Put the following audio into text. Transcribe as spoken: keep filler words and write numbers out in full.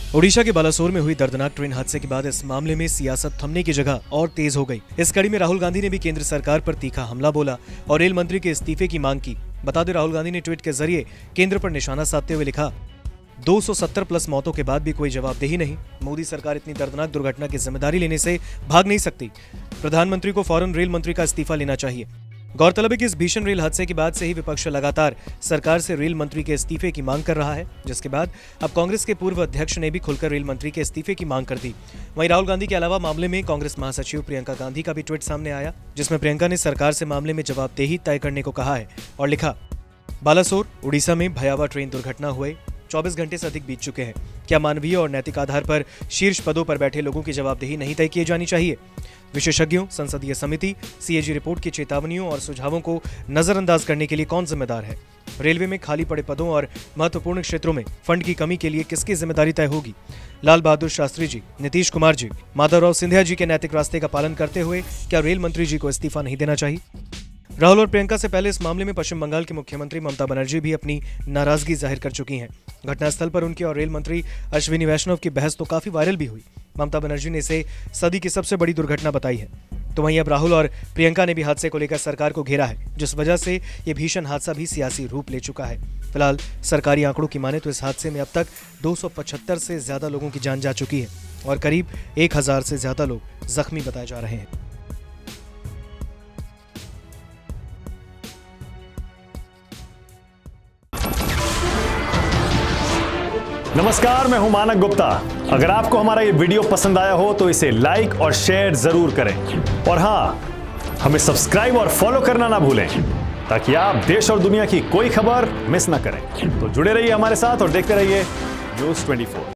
ओडिशा के बालासोर में हुई दर्दनाक ट्रेन हादसे के बाद इस मामले में सियासत थमने की जगह और तेज हो गई। इस कड़ी में राहुल गांधी ने भी केंद्र सरकार पर तीखा हमला बोला और रेल मंत्री के इस्तीफे की मांग की। बता दें, राहुल गांधी ने ट्वीट के जरिए केंद्र पर निशाना साधते हुए लिखा, दो सौ सत्तर प्लस मौतों के बाद भी कोई जवाबदेही नहीं। मोदी सरकार इतनी दर्दनाक दुर्घटना की जिम्मेदारी लेने से भाग नहीं सकती। प्रधानमंत्री को फौरन रेल मंत्री का इस्तीफा लेना चाहिए। गौरतलब है कि इस भीषण रेल हादसे के बाद से ही विपक्ष लगातार सरकार से रेल मंत्री के इस्तीफे की मांग कर रहा है, जिसके बाद अब कांग्रेस के पूर्व अध्यक्ष ने भी खुलकर रेल मंत्री के इस्तीफे की मांग कर दी। वहीं राहुल गांधी के अलावा मामले में कांग्रेस महासचिव प्रियंका गांधी का भी ट्वीट सामने आया, जिसमें प्रियंका ने सरकार से मामले में जवाबदेही तय करने को कहा है और लिखा, बालासोर उड़ीसा में भयावह ट्रेन दुर्घटना हुए चौबीस घंटे से अधिक बीत चुके हैं। क्या मानवीय और नैतिक आधार पर शीर्ष पदों पर बैठे लोगों की जवाबदेही नहीं तय की जानी चाहिए? विशेषज्ञों, संसदीय समिति, सीएजी रिपोर्ट की चेतावनियों और सुझावों को नजरअंदाज करने के लिए कौन जिम्मेदार है? रेलवे में खाली पड़े पदों और महत्वपूर्ण क्षेत्रों में फंड की कमी के लिए किसकी जिम्मेदारी तय होगी? लाल बहादुर शास्त्री जी, नीतीश कुमार जी, माधवराव सिंधिया जी के नैतिक रास्ते का पालन करते हुए क्या रेल मंत्री जी को इस्तीफा नहीं देना चाहिए? राहुल और प्रियंका से पहले इस मामले में पश्चिम बंगाल की मुख्यमंत्री ममता बनर्जी भी अपनी नाराजगी जाहिर कर चुकी हैं। घटनास्थल पर उनकी और रेल मंत्री अश्विनी वैष्णव की बहस तो काफी वायरल भी हुई। ममता बनर्जी ने इसे सदी की सबसे बड़ी दुर्घटना बताई है। तो वहीं अब राहुल और प्रियंका ने भी हादसे को लेकर सरकार को घेरा है, जिस वजह से ये भीषण हादसा भी सियासी रूप ले चुका है। फिलहाल सरकारी आंकड़ों की माने तो इस हादसे में अब तक दो सौ पचहत्तर से ज्यादा लोगों की जान जा चुकी है और करीब एक हजार से ज्यादा लोग जख्मी बताए जा रहे हैं। नमस्कार, मैं हूं मानक गुप्ता। अगर आपको हमारा ये वीडियो पसंद आया हो तो इसे लाइक और शेयर जरूर करें और हां, हमें सब्सक्राइब और फॉलो करना ना भूलें ताकि आप देश और दुनिया की कोई खबर मिस ना करें। तो जुड़े रहिए हमारे साथ और देखते रहिए न्यूज़ चौबीस।